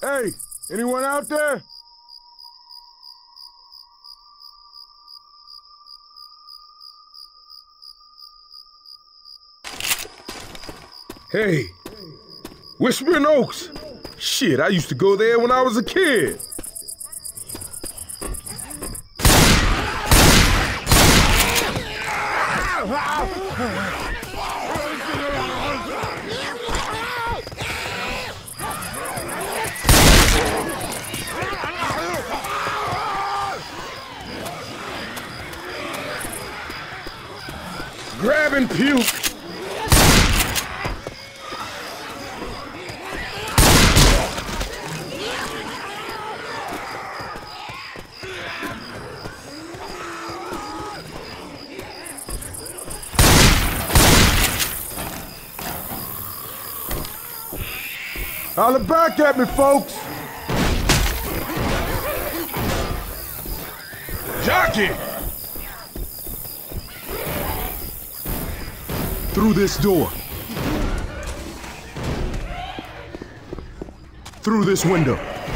Hey, anyone out there? Hey, Whispering Oaks. Shit, I used to go there when I was a kid. Grab and puke. Holler back at me, folks. Jockey! Through this door. Through this window.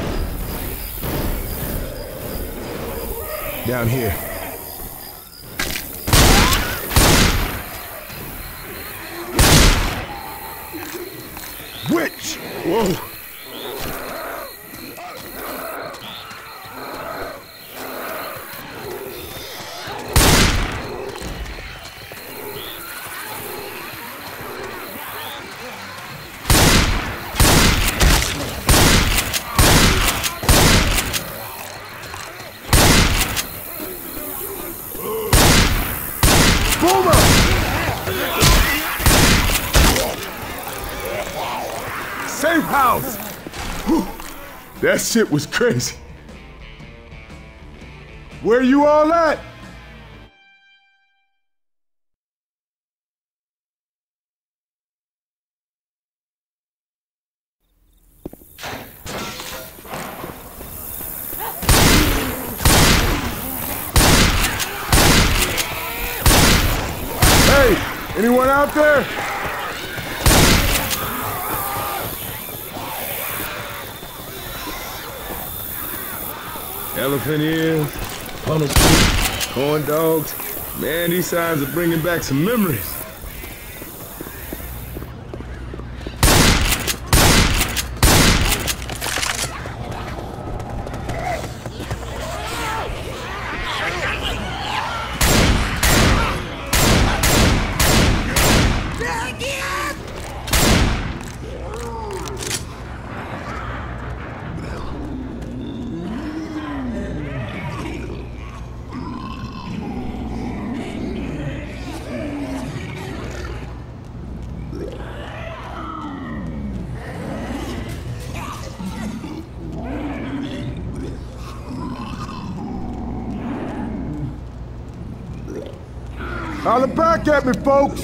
Down here. Witch! Whoa! Safe house! Whew. That shit was crazy. Where you all at? Hey, anyone out there? Elephant ears, funnel cake, corn dogs. Man, these signs are bringing back some memories. Holler back at me, folks!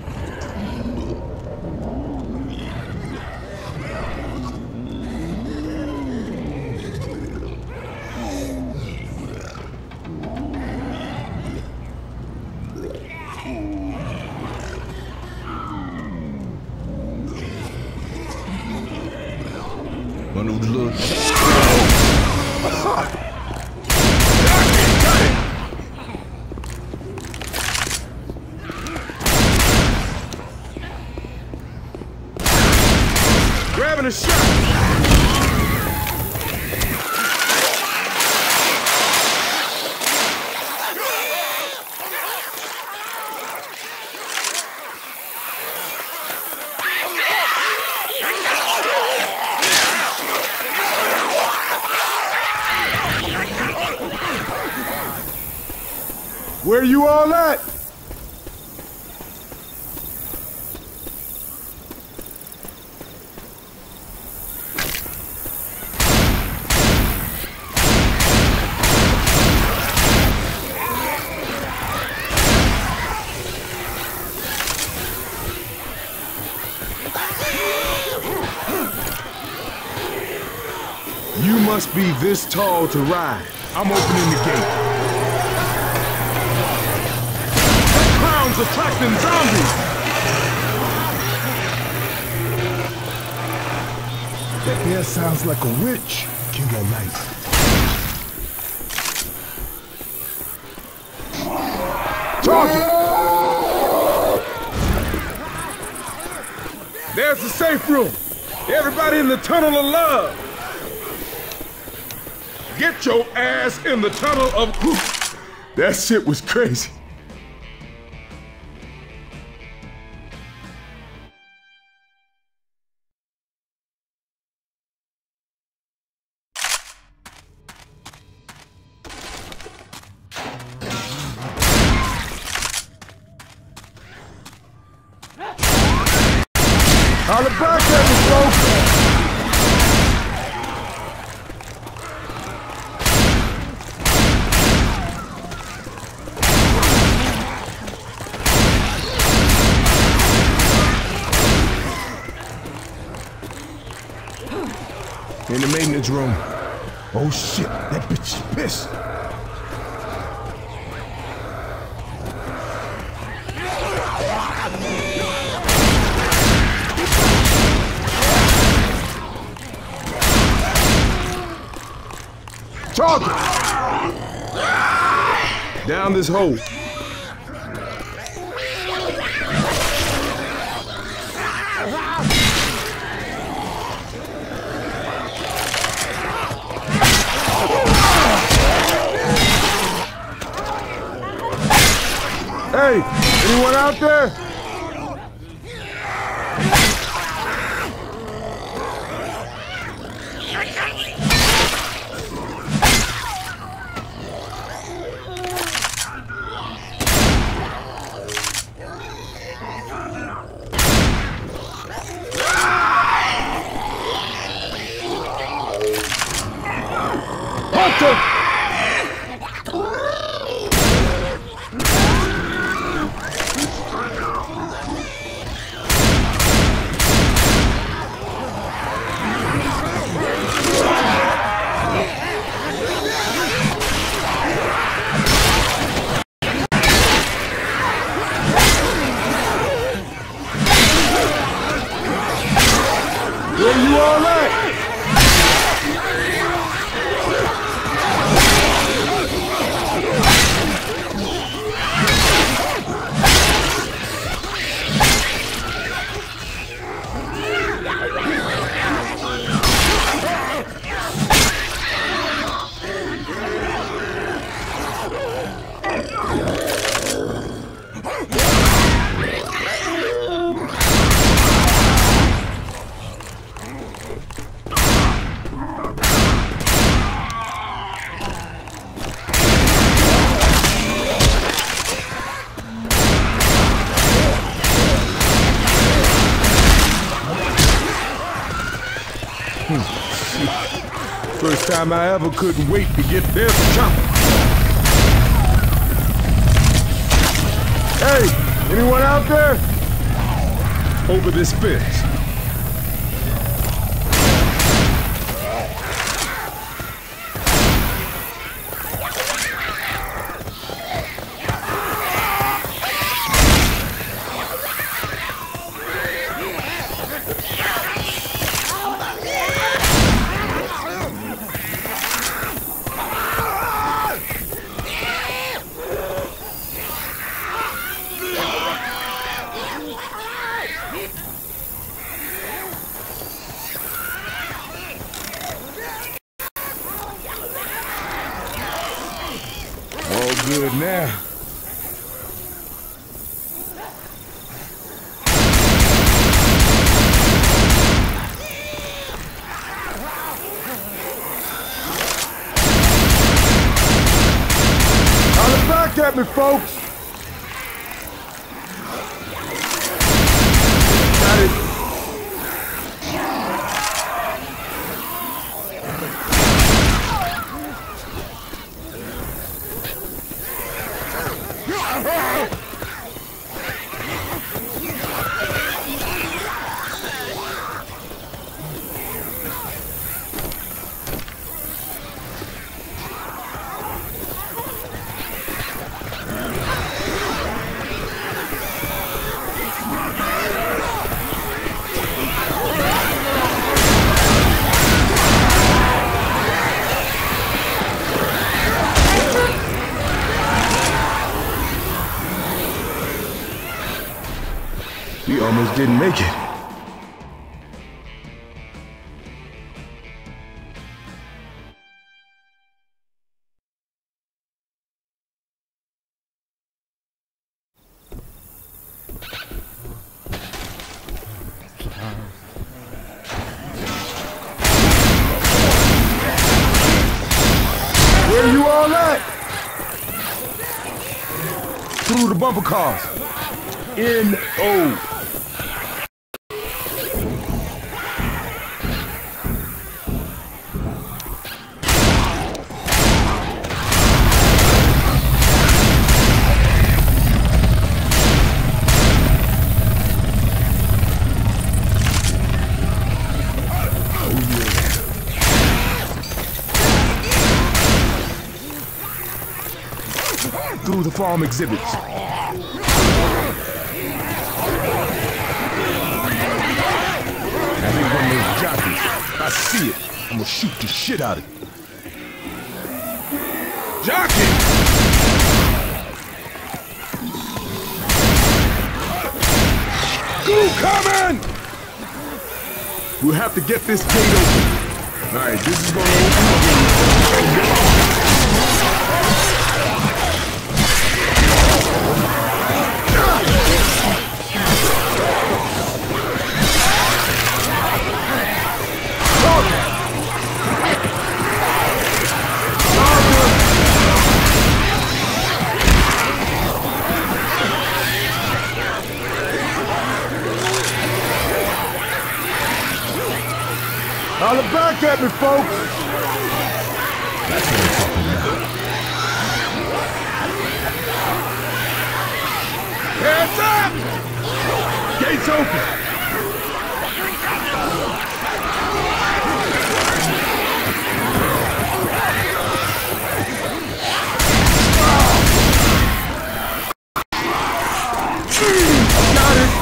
One of those little... Grabbing a shot! Where you all at? You must be this tall to ride. I'm opening the gate. That clown's attracting zombies! That there sounds like a witch. Kill your light. Target! There's the safe room. Everybody in the tunnel of love. Get your ass in the tunnel of... That shit was crazy. Holla back at me, folks! In the maintenance room. Oh shit, that bitch is pissed. Target! Down this hole. Hey, anyone out there? Hunter! Where you all at? First time I ever couldn't wait to get there for chopper. Hey, anyone out there? Over this fence. All good now. Holla back at me, folks. Got it. almost didn't make it. Where you all at? Through the bumper cars. N.O. Through the farm exhibits. I think one of those jockeys. I see it. I'm gonna shoot the shit out of it. Jockey! Go coming! We'll have to get this gate open. Alright, this is gonna open up. Holler back at me, folks! That's what I'm talking about. Hands up! Gates open! Got it!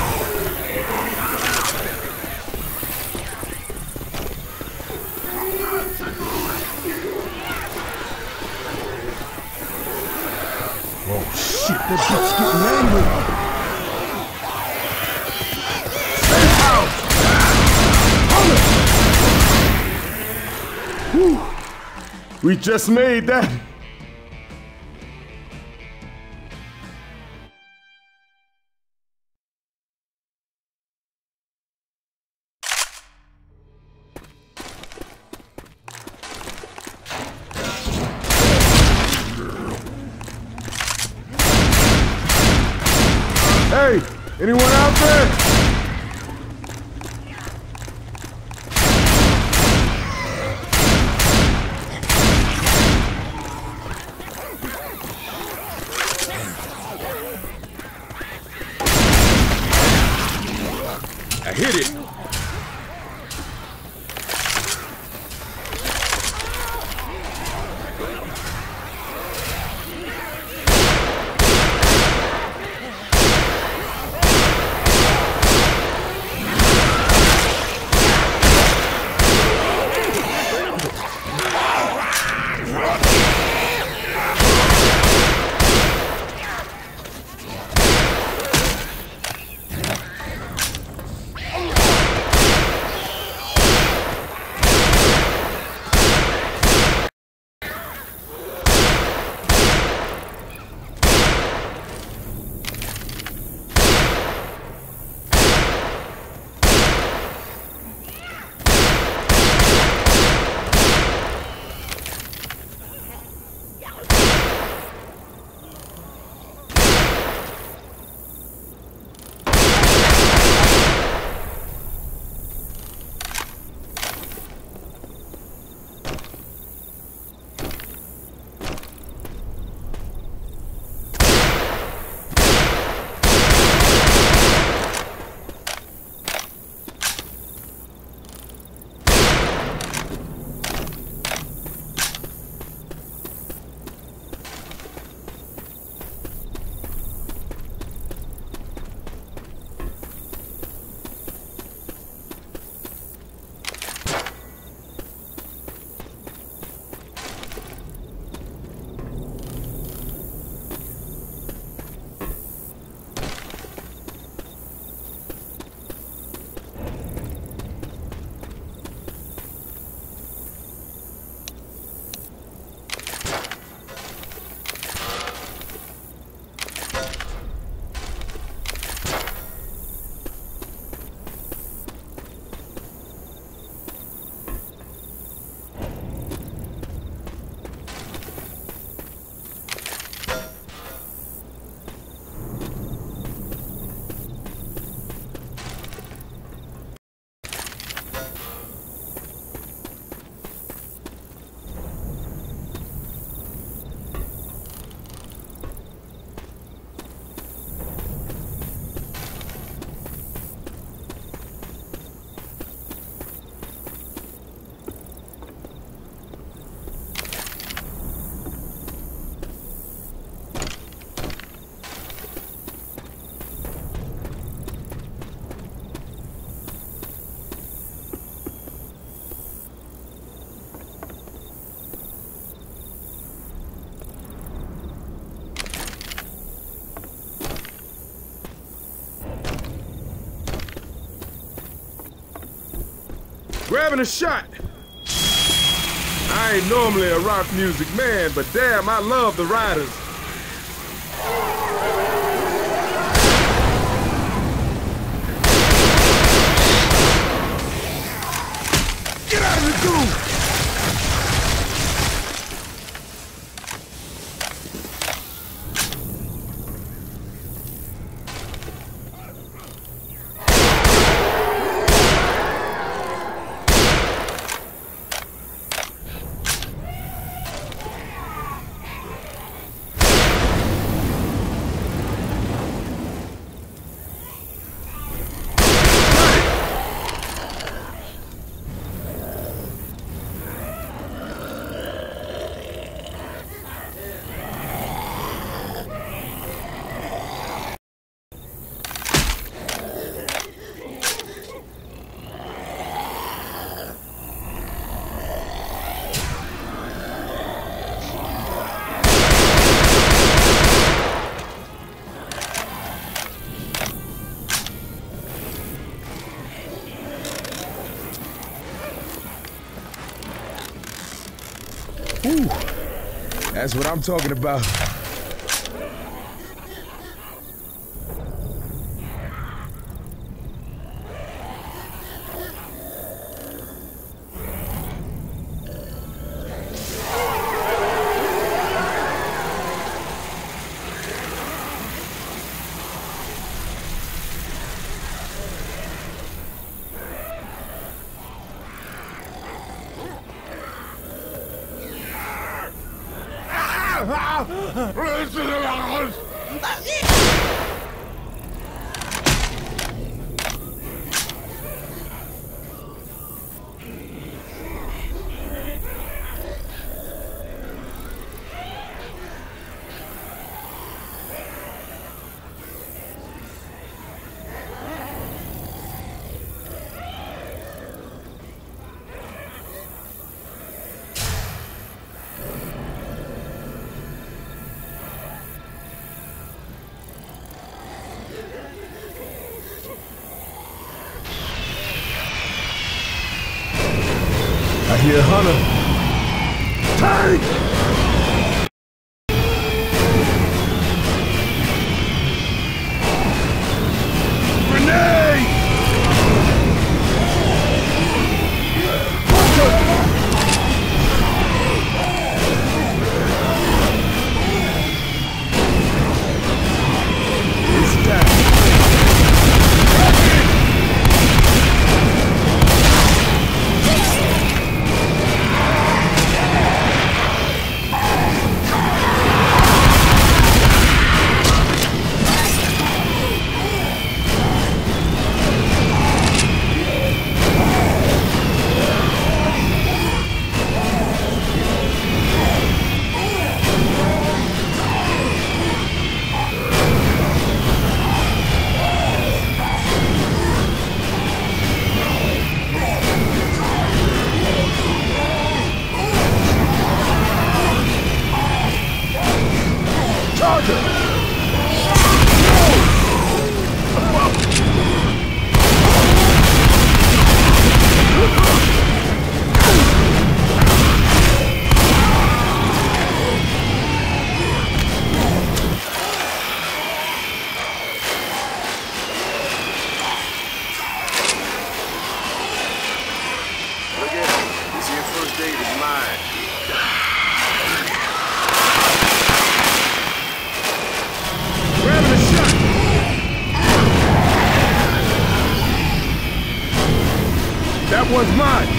Oh shit, that bitch getting angry. Safe house! Whew. We just made that. Hey, anyone out there? I hit it. Grabbing a shot. I ain't normally a rock music man, but damn, I love the Riders. Get out of the groove! Ooh, that's what I'm talking about. I hear Hunter. Tank! Grenade! It's down. That one's mine!